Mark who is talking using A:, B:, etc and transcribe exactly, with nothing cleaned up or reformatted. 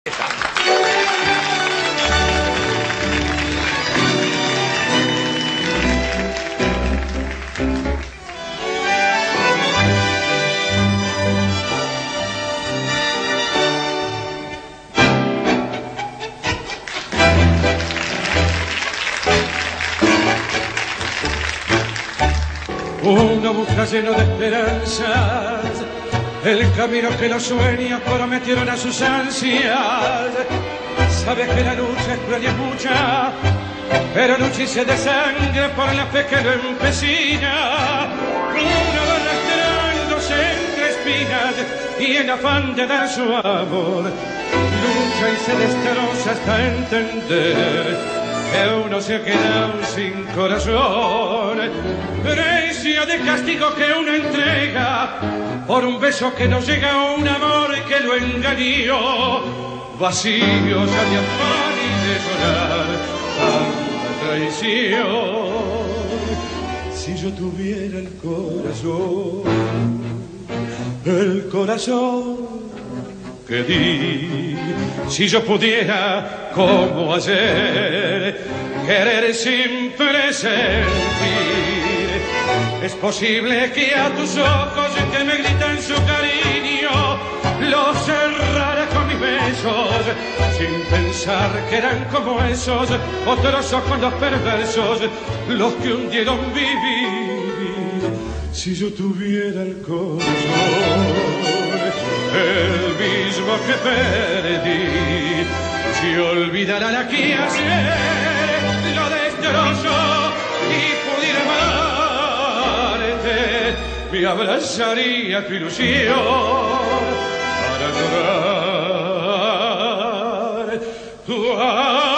A: Uno busca lleno de esperanzas el camino que los sueños prometieron a sus ansias. Sabe que la lucha es cruel y es mucha, pero lucha y se de sangre por la fe que lo empecina. Uno va arrastrándose entre espinas y en afán de dar su amor lucha y se destroza hasta entender que uno se ha quedado sin corazón. Precio de castigo que uno entrega por un beso que no llega a un amor que lo engañó. Vacío ya de afán y de llorar tanta traición. Si yo tuviera el corazón, el corazón que di, si yo pudiera como ayer querer sin presentir, es posible que a tus ojos que me gritan su cariño los cerrara con mis besos sin pensar que eran como esos otros ojos los perversos los que hundieron vivir. Si yo tuviera el corazón, el mismo que perdí, si olvidara la que ayer lo destrozó y pudiera amarte, me abrazaría tu ilusión para llorar tu amor.